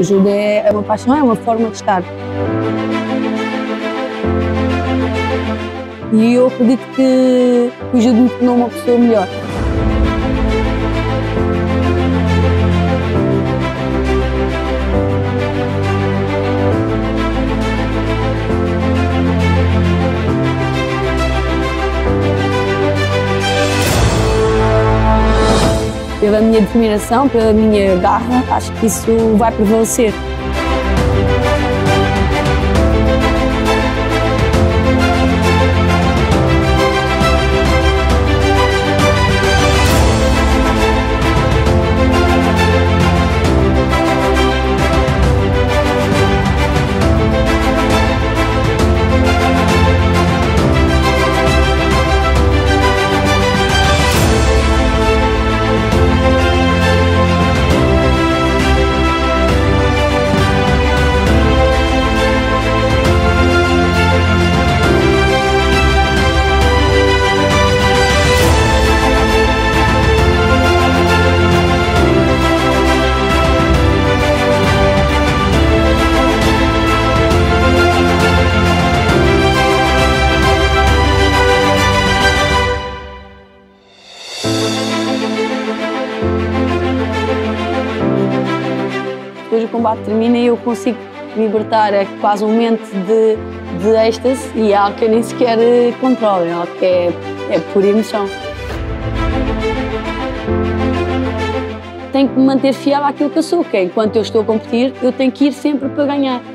O judo é uma paixão, é uma forma de estar. E eu acredito que o judo me tornou uma pessoa melhor. Pela minha determinação, pela minha garra, acho que isso vai prevalecer. Depois o combate termina e eu consigo libertar, é quase um momento de êxtase e é algo que eu nem sequer controlo, é algo que é pura emoção. Tenho que me manter fiel àquilo que eu sou, que enquanto eu estou a competir, eu tenho que ir sempre para ganhar.